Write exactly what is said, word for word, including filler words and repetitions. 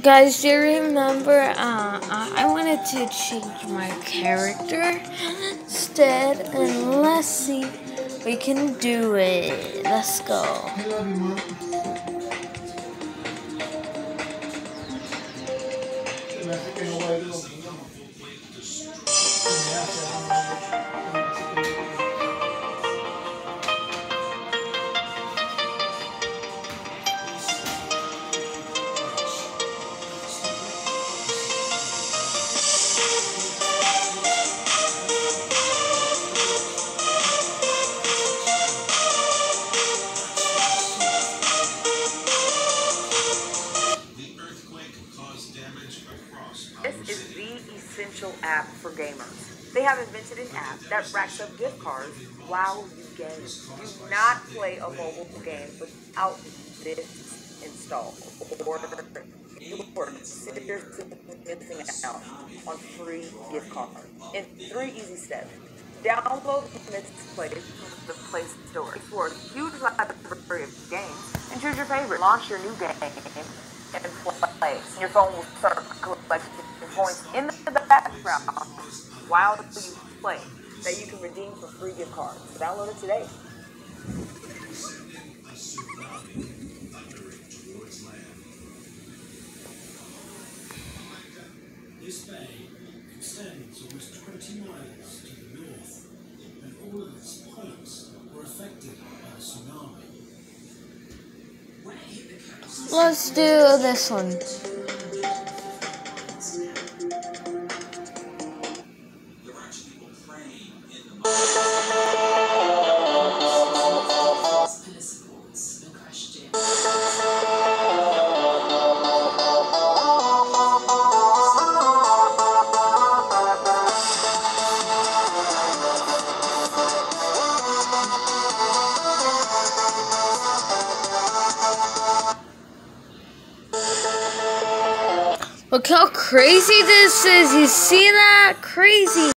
Guys, do you remember, uh, I I wanted to change my character instead, and let's see, we can do it. Let's go. This is the essential app for gamers. They have invented an app that racks up gift cards while you game. Do not play a mobile game without this installed, or you are seriously missing out on free gift cards in three easy steps. Download Misplay from the Play Store. Explore a huge library of games and choose your favorite. Launch your new game and play. Your phone will start collecting points in the background while you play that you can redeem for free gift cards. Download it today. This bay extends almost twenty miles to the north, and all of its points were affected by the tsunami. Let's do this one. Look how crazy this is. You see that? Crazy.